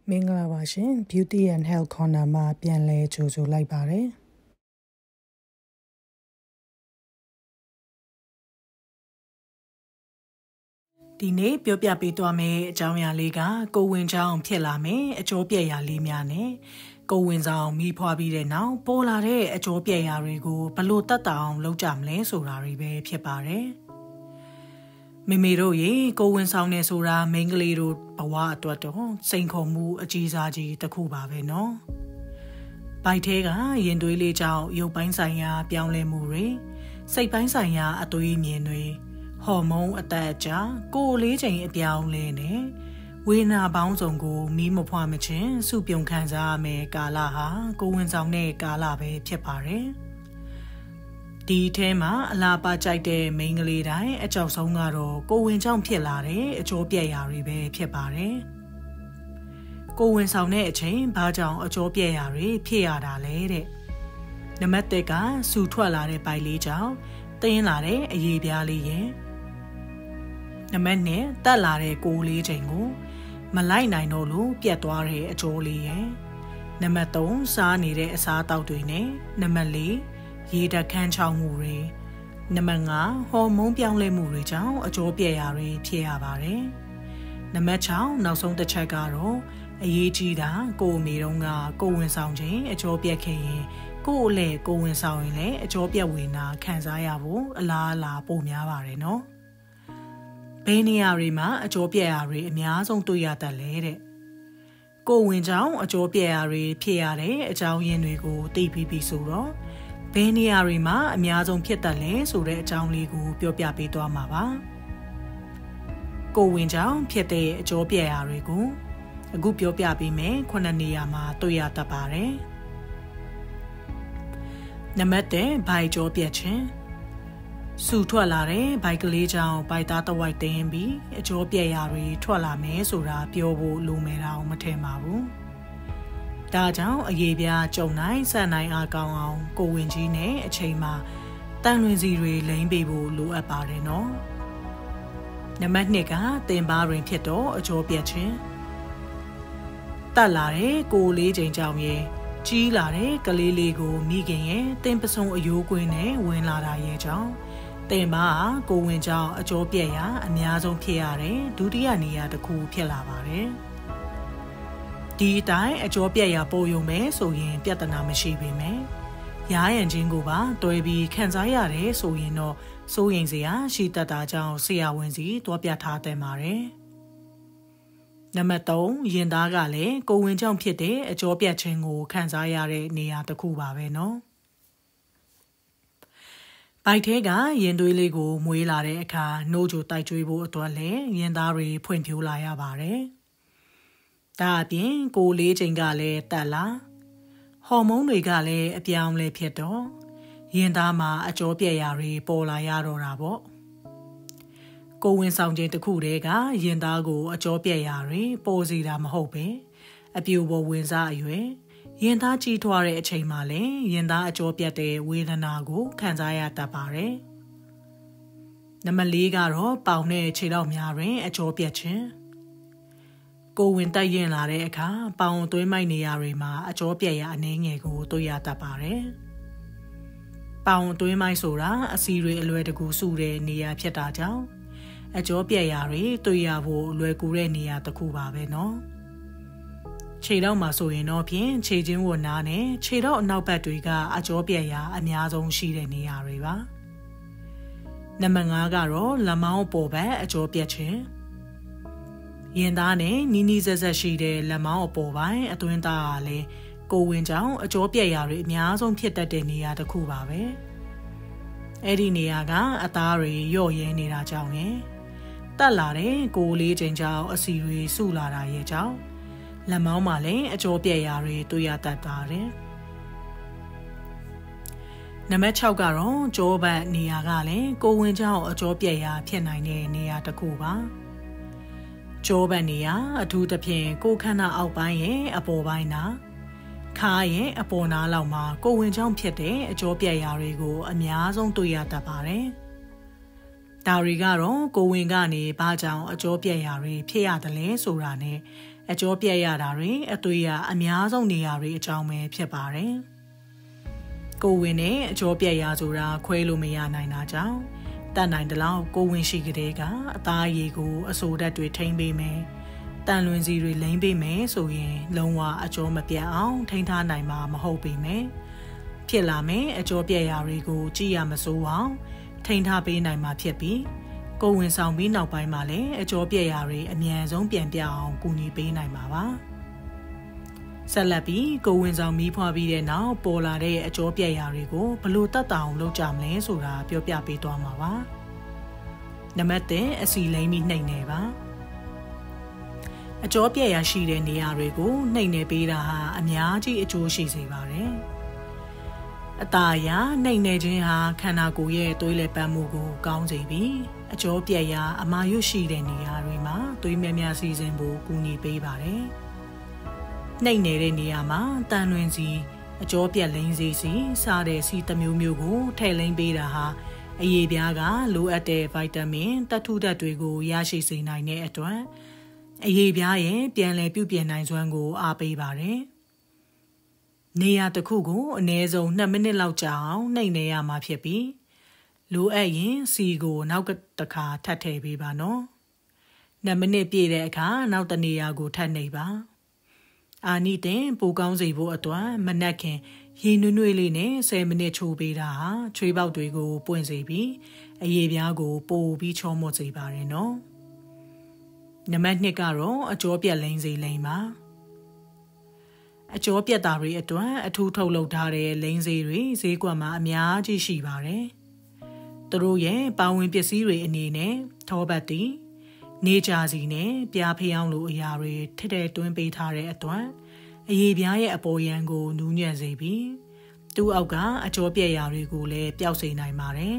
မင်္ဂလာပါရှင် Beauty and Health Corner မှာပြန်လည်ကြိုဆိုလိုက်ပါတယ်ဒီနေ့ပြောပြပေးသွားမယ့်အကြောင်းအရာလေးကကိုဝင်ချောင်းဖြစ်လာမယ်အကျိုးပြက်ရာလေးများနဲ့ကိုဝင်ဆောင်မိဖွားပြီးတဲ့နောက်ပေါ်လာတဲ့အကျိုးပြက်ရာတွေကိုဘလို့တတ်တာအောင်လုပ်ကြမလဲဆိုတာတွေပဲဖြစ်ပါတယ်မိမိတို့ရေကိုဝင်ဆောင်နေဆိုတာမိန်းကလေးတို့ဘဝအတွက်တော့စိန်ခေါ်မှုအကြီးစားကြီးတစ်ခုပါပဲနော်။ဘိုက်ထဲကရင်သွေးလေးကြောင့်ရုပ်ပိုင်းဆိုင်ရာပြောင်းလဲမှုတွေစိတ်ပိုင်းဆိုင်ရာအသွေးမြင်တွေဟော်မုန်းအသက်အကျကိုယ်လေးချိန်အပြောင်းလဲနဲ့ဝေဒနာပေါင်းစုံကိုမီးမဖွာမချင်းစုပြုံခံစားရမယ်ကာလဟာကိုဝင်ဆောင်တဲ့ကာလပဲဖြစ်ပါတယ်။ဒီထဲမှာအလားပါကြိုက်တဲ့မိန်းကလေးတိုင်းအကြောက်ဆုံးကတော့ကိုဝင်ကြောင့်ဖြစ်လာတဲ့အကျိုးပြက်ရာတွေပဲဖြစ်ပါတယ်။ကိုဝင်ဆောင်တဲ့အချိန်ဘာကြောင့်အကျိုးပြက်ရာတွေဖြစ်ရတာလဲတဲ့။နံပါတ်1ကစူထွက်လာတဲ့ပိုက်လေးကြောင့်တင်းလာတဲ့အရေပြားလေးရဲ့နံပါတ်2တက်လာတဲ့ကိုယ်လေးချိန်ကိုမလိုက်နိုင်တော့လို့ပြတ်သွားတဲ့အကျိုးလေးရဲ့နံပါတ်3စားနေတဲ့အစားအသောက်တွေနဲ့နံပါတ်4ရေဓာတ်ခမ်းချောင်းမှုတွေနံပါတ်5ဟော်မုန်းပြောင်းလဲမှုတွေကြောင့်အကျိုးပြက်ရာတွေဖြစ်ရပါတယ်နံပါတ်6နောက်ဆုံးတစ်ချက်ကတော့အရေးကြီးတာကိုယ်အမေတုန်းကကိုယ်ဝင်ဆောင်ခြင်းအကျိုးပြက်ခဲ့ရင်ကိုယ်အလဲကိုယ်ဝင်ဆောင်ရင်လည်းအကျိုးပြက်ဝေနာခံစားရဖို့အလားအလာပိုများပါတယ်နော်ဘယ်နေရာတွေမှာအကျိုးပြက်ရာတွေအများဆုံးတွေ့ရတတ်လဲတဲ့ကိုယ်ဝင်ကြောင့်အကျိုးပြက်ရာတွေဖြစ်ရတဲ့အကြောင်းရင်းတွေကိုသိပြီးပြီဆိုတော့ဘယ်နေရာတွေမှာအများဆုံးဖြစ်တတ်လဲဆိုတဲ့အကြောင်းလေးကိုပြောပြပေးသွားမှာပါကိုယ်ဝင်ကြောင့်ဖြစ်တဲ့အကျိုးပြက်ရာတွေကိုအခုပြောပြပေးမယ်ခုနှစ်နေရာမှာတွေ့ရတတ်ပါတယ်နံပါတ်1ဘိုက်ကြောပြက်ခြင်းစူထွက်လာတဲ့ဘိုက်ကလေးကြောင့်ဘိုက်သားတစ်ဝိုက်တင်းပြီးအကျိုးပြက်ရာတွေထွက်လာမယ်ဆိုတာပြောဖို့လိုမယ်တော့မထင်ပါဘူးဒါကြောင့်အရေးပြားကြုံနိုင်စက်နိုင်အားကောင်းအောင်ကိုဝင်ကြီးနဲ့အချိန်မှာတန်လွင်စီတွေလိမ့်ပေးဖို့လိုအပ်ပါတယ်နော်နံပါတ်2ကတင်ပါတွင်ဖြစ်တော့အကျိုးပြက်ခြင်းတက်လာတဲ့ကိုလေးချိန်ကြောင့်ရဲ့ကြီးလာတဲ့ကလေးလေးကိုမိခင်ရဲ့တင်ပစုံအယိုးကွင်းနဲ့ဝင်လာတာရဲ့ကြောင့်တင်ပါကိုဝင်ကြောင့်အကျိုးပြက်ရာအများဆုံးဖြစ်ရတဲ့ဒုတိယနေရာတစ်ခုဖြစ်လာပါတယ်ဒီအတိုင်းအကျိုးပြက်ရာပို့ယုံမယ်ဆိုရင်ပြဿနာမရှိပေမဲ့ရားရန်ချင်းကိုပါတွဲပြီးခံစားရတယ်ဆိုရင်တော့စိုးရိမ်စရာရှိတတ်တာကြောင့်ဆရာဝန်စီတွားပြထားတဲ့ပါတယ်နံပါတ်3ရင်သားကလည်းကိုဝင်ကြောင့်ဖြစ်တဲ့အကျိုးပြက်ခြင်းကိုခံစားရတဲ့နေရာတစ်ခုပါပဲနော်ဘိုက်ထဲကရင်သွေးလေးကိုမွေးလာတဲ့အခါနှိုးကြိုတိုက်ကျွေးဖို့အတွက်လည်းရင်သားတွေဖွင့်ဖြိုးလာရပါတယ်ဒါအပြင်ကိုလေးချိန်ကလည်းတက်လာဟော်မုန်းတွေကလည်းအပြောင်းလဲဖြစ်တော့ရင်သားမှာအကျိုးပြက်ရာတွေပေါ်လာရတော့တာပေါ့ကိုဝင်ဆောင်ခြင်းတစ်ခုတည်းကရင်သားကိုအကျိုးပြက်ရာတွေပေါ်စီတာမဟုတ်ပဲအပြူပေါ်ဝင်စားအရွယ်ရင်သားကြီးထွားတဲ့အချိန်မှာလည်းရင်သားအကျိုးပြက်တဲ့ဝေဒနာကိုခံစားရတတ်ပါတယ်နံပါတ်4ကတော့ပေါင်နဲ့ခြေထောက်များတွင်အကျိုးပြက်ခြင်းကိုဝင်တိုက်ရင်လာတဲ့အခါပေါင်သွေးမိုက်နေရာတွေမှာအကျိုးပြက်ရာအနှဲငယ်ကိုတွေ့ရတတ်ပါတယ်ပေါင်သွေးမိုက်ဆိုတာအစီတွေအလွယ်တကူစုတဲ့နေရာဖြစ်တာကြောင့်အကျိုးပြက်ရာတွေတွေ့ရဖို့လွယ်ကူတဲ့နေရာတစ်ခုပါပဲနော်ခြေထောက်မှာဆိုရင်တော့ဖြင့်ခြေချင်းဝတ်နာနဲ့ခြေထောက်အနောက်ဘက်တွေကအကျိုးပြက်ရာအများဆုံးရှိတဲ့နေရာတွေပါနံပါတ်5ကတော့လက်မောင်းပေါ်ဘက်အကျိုးပြက်ခြင်းရင်သားနဲ့နီးနီးဆက်ဆက်ရှိတဲ့လက်မောင်းအပေါ်ပိုင်းအတွင်းသားကလည်းကိုဝင်ကြောင့်အကျိုးပြက်ရာတွေအများဆုံးဖြစ်တတ်တဲ့နေရာတစ်ခုပါပဲအဲ့ဒီနေရာကအသားတွေရော့ရဲနေတာကြောင့်ရင်တက်လာတဲ့ကိုလေးချိန်ကြောင့်အစီတွေစုလာတာရဲ့ကြောင့်လက်မောင်းမှာလည်းအကျိုးပြက်ရာတွေတွေ့ရတတ်ပါတယ်နံပါတ်6ကတော့ကြောဘက်နေရာကလည်းကိုဝင်ကြောင့်အကျိုးပြက်ရာဖြစ်နိုင်တဲ့နေရာတစ်ခုပါကြောဘက်နေရာအထူးသဖြင့်ကိုခန္ဓာအောက်ပိုင်းရဲ့အပေါ်ပိုင်းနာခါရဲ့အပေါ်နားလောက်မှာကိုဝင်ကြောင့်ဖြစ်တဲ့အကျိုးပြက်ရာတွေကိုအများဆုံးတွေ့ရတတ်ပါတယ်ဒါတွေကတော့ကိုဝင်ကနေဘာကြောင့်အကျိုးပြက်ရာတွေဖြစ်ရတယ်လဲဆိုတာနဲ့အကျော်ပြက်ရတာတွေအသွေးရအများဆုံးနေရာတွေအကြောင်းပဲဖြစ်ပါတယ်ကိုဝင်နဲ့အကျော်ပြက်ရဆိုတာခွဲလို့မရနိုင်တာကြောင့်တတ်နိုင်တဲ့လောက်ကိုဝင်ရှိကလေးကအသားရည်ကိုအဆိုဓာတ်တွေထိမ့်ပေးမယ်တန်လွင်စီတွေလိမ့်ပေးမယ်ဆိုရင်လုံးဝအကျော်မပြတ်အောင်ထိန်းထားနိုင်မှာမဟုတ်ပေမဲ့ဖြစ်လာမယ်အကျော်ပြက်ရာတွေကိုကြည့်ရမစိုးအောင်ထိန်းထားပေးနိုင်မှာဖြစ်ပြီးကိုဝင်ဆောင်ပြီးနောက်ပိုင်းမှာလည်းအကျော်ပြက်ရာတွေအမြန်ဆုံးပြန်ပြအောင်ကူညီပေးနိုင်မှာပါဆက်လက်ပြီးကိုဝင်ဆောင်မီးဖွားပြီးတဲ့နောက်ပေါ်လာတဲ့အကျော်ပြက်ရာတွေကိုဘလို့တတ်တာအောင်လုပ်ကြမလဲဆိုတာပြောပြပေးသွားမှာပါနံပါတ်1အစီလိမ့်ပြီးနှိမ့်နေပါအကျော်ပြက်ရာရှိတဲ့နေရာတွေကိုနှိမ့်နေပေးတာဟာအများကြီးအကျိုးရှိစေပါတယ်အตาရနှိမ့်နေခြင်းဟာခန္ဓာကိုယ်ရဲ့သွေးလက်ပတ်မှုကိုကောင်းစေပြီးအကျော်ပြက်ရာအမာရွတ်ရှိတဲ့နေရာတွေမှာသွေးများများစီးဆင်းဖို့ကူညီပေးပါတယ်နှိမ့်နေတဲ့နေရာမှာတန်လွင်စီအကျော်ပြက်လိမ့်စီစားတဲ့စီတစ်မျိုးမျိုးကိုထည့်လိမ့်ပေးတာဟာအရေပြားကလိုအပ်တဲ့ဗိုက်တာမင်သတ္ထုဓာတ်တွေကိုရရှိစေနိုင်တဲ့အတွက်အရေပြားရဲ့ပြန်လည်ပြုပြင်နိုင်စွမ်းကိုအားပေးပါတယ်နေရာတစ်ခုကိုအနည်းဆုံး2မိနစ်လောက်ကြာအောင်နှိမ့်နေရမှာဖြစ်ပြီးလိုအပ်ရင်စီကိုနောက်တစ်ခါထပ်ထည့်ပေးပါနော်2မိနစ်ပြည့်တဲ့အခါနောက်တစ်နေရာကိုထပ်နှိပ်ပါအာနိတင်ပိုကောင်းစေဖို့အတွက်မနက်ခင်ရေနွေ့နွေ့လေးနဲ့10မိနစ်ချိုးပေးတာဟာချွေးပေါက်တွေကိုပွင့်စေပြီးအရေပြားကိုပိုပြီးချောမွတ်စေပါတယ်နော်နံပါတ်2ကတော့အကျော်ပြက်လိမ့်စေလိမ့်ပါအကျော်ပြက်တာတွေအတွက်အထူးထုတ်လုပ်ထားတဲ့လိမ့်စေတွေဈေးကွက်မှာအများကြီးရှိပါတယ်သူတို့ရဲ့ပါဝင်ပစ္စည်းတွေအနေနဲ့ထောပတ်တီနေကြစီနဲ့ပြားဖျောင်းလိုအရာတွေထက်တဲ့တွင်းပေးထားတဲ့အတွက်အရေပြားရဲ့အပေါ်ယံကိုနူးညံ့စေပြီးသူ့အောက်ကအကျော်ပြက်ရာတွေကိုလည်းပျောက်စေနိုင်ပါတယ်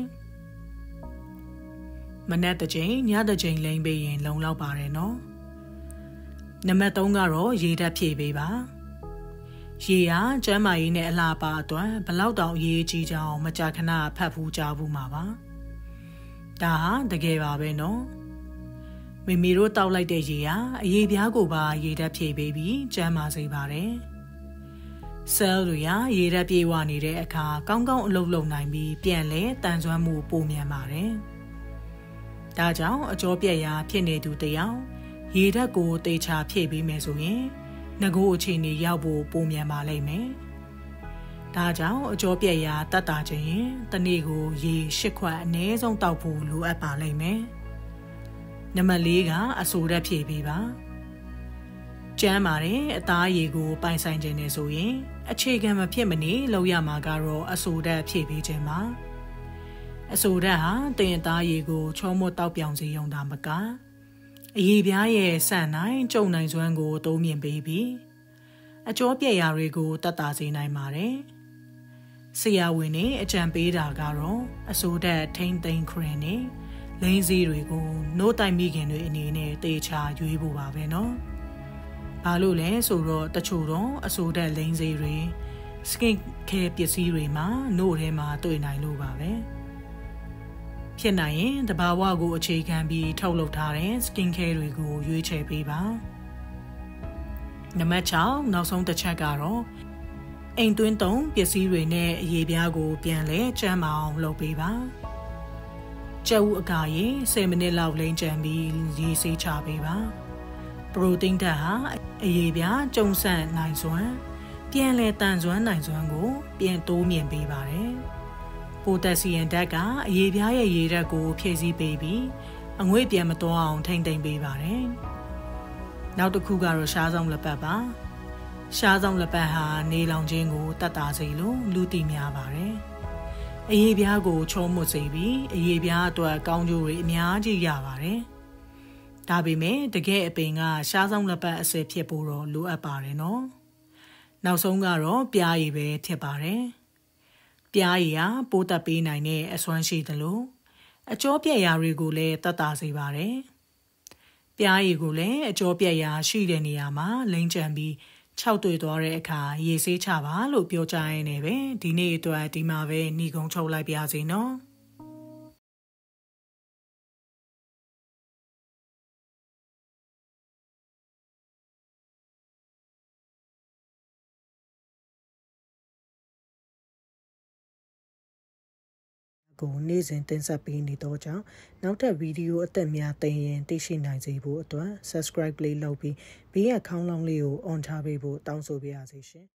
မနက်တစ်ချိန်ညတစ်ချိန်လိမ့်ပေးရင်လုံလောက်ပါတယ်နော်နံပါတ်3ကတော့ရေဓာတ်ဖြည့်ပေးပါရေဟာကျန်းမာရေးနဲ့အလားပါအတွက်ဘလောက်တောင်အရေးကြီးကြောင်းမကြာခဏဖတ်ဖူးကြားဘူးမှာပါဒါဟာတကယ်ပါပဲနော်မိမိတို့တောက်လိုက်တဲ့ရေဟာအရေပြားကိုပါရေဓာတ်ဖြည့်ပေးပြီးကျန်းမာစေပါတယ်ဆဲလ်တွေဟာရေဓာတ်ပြေဝနေတဲ့အခါကောင်းကောင်းအလုပ်လုပ်နိုင်ပြီးပြန်လဲတန်ဆွမ်းမှုပိုမြန်ပါတယ်ဒါကြောင့်အကျော်ပြက်ရာဖြစ်နေသူတယောက်ရေဓာတ်ကိုတေချာဖြည့်ပေးမယ်ဆိုရင်ငကိုအခြေအနေရောက်ဖို့ပိုမြန်ပါလိမ့်မယ်ဒါကြောင့်အကျော်ပြက်ရာတတ်တာခြင်းတနေ့ကိုရေ8ခွက်အနည်းဆုံးတောက်ဖို့လိုအပ်ပါလိမ့်မယ်နံပါတ်4ကအဆိုဓာတ်ဖြည့်ပေးပါကျန်းပါတယ်အသားရည်ကိုပိုင်ဆိုင်ခြင်းနဲ့ဆိုရင်အခြေခံမဖြစ်မနေလုပ်ရမှာကတော့အဆိုဓာတ်ဖြည့်ပေးခြင်းပါအဆိုဓာတ်ဟာတင်အသားရည်ကိုချောမွတ်တောက်ပြောင်စေရုံသာမကအရေပြားရဲ့ဆန့်နိုင်ကျုံနိုင်စွမ်းကိုတိုးမြင့်ပေးပြီးအကျော်ပြက်ရာတွေကိုတတ်တာစေနိုင်ပါတယ်ဆရာဝန်တွေအကြံပေးတာကတော့အဆိုဓာတ်ထိမ့်သိမ်းခရင်နဲ့လိမ့်စီတွေကိုနို့တိုင်မိခင်တွေအနေနဲ့တေချာရွေးဖို့ပါပဲနော်ဘာလို့လဲဆိုတော့တချို့တော့အဆိုဓာတ်လိမ့်စီတွေ skin care ပစ္စည်းတွေမှာနို့ထဲမှာတွေ့နိုင်လို့ပါပဲဖြစ်နိုင်ရင်တဘာဝကိုအခြေခံပြီးထုတ်လုပ်ထားတဲ့ skin care တွေကိုရွေးချယ်ပေးပါနံပါတ်6နောက်ဆုံးတစ်ချက်ကတော့အိမ်သွင်းသုံးပစ္စည်းတွေနဲ့အရေပြားကိုပြန်လဲကျန်းမာအောင်လုပ်ပေးပါကြက်ဥအကာရေ10မိနစ်လောက်လိမ့်ကြံပြီးရေဆေးချပေးပါပရိုတင်းဓာတ်ဟာအရေပြားကျုံဆန့်နိုင်စွမ်းပြန်လဲတန်စွမ်းနိုင်စွမ်းကိုပြန်တိုးမြင့်ပေးပါတယ်ပိုတက်ဆီယမ်ဓာတ်ကအရေပြားရဲ့ရေဓာတ်ကိုဖြည့်ဆည်းပေးပြီးအငွေ့ပြန်မသွားအောင်ထိမ့်သိမ့်ပေးပါတယ်နောက်တစ်ခုကတော့ရှားဆောင်လက်ပတ်ပါရှားဆောင်လက်ပတ်ဟာနေလောင်ခြင်းကိုတတ်တာစေလို့လူသိများပါတယ်အရေပြားကိုချောမွတ်စေပြီးအရေပြားအတွက်ကောင်းကျိုးတွေအများကြီးရပါတယ်ဒါပေမဲ့တကယ်အပင်ကရှားဆောင်လက်ပတ်အစက်ဖြစ်ဖို့တော့လိုအပ်ပါတယ်နော်နောက်ဆုံးကတော့ပြားရည်ပဲဖြစ်ပါတယ်ပြားရည်ဟာပိုးတက်ပေးနိုင်တဲ့အစွမ်းရှိသလိုအကျော်ပြက်ရာတွေကိုလည်းတတ်တာစေပါတယ်ပြားရည်ကိုလည်းအကျော်ပြက်ရာရှိတဲ့နေရာမှာလိမ့်ကြံပြီး6တွေ့သွားတဲ့အခါရေဆေးချပါလို့ပြောကြရင်းနဲ့ပဲဒီနေ့အတွက်ဒီမှာပဲနှီးကုန်းချုပ်လိုက်ပါစေနော်ကိုနေ့စဉ်တင်ဆက်ပေးနေတော့ကြောင့်နောက်ထပ်ဗီဒီယိုအသက်များသိရင်သိရှိနိုင်စေဖို့အတွက် subscribe လေးလုပ်ပြီးဘေးရခေါင်းလောင်းလေးကို on ထားပေးဖို့တောင်းဆိုပါရစေရှင်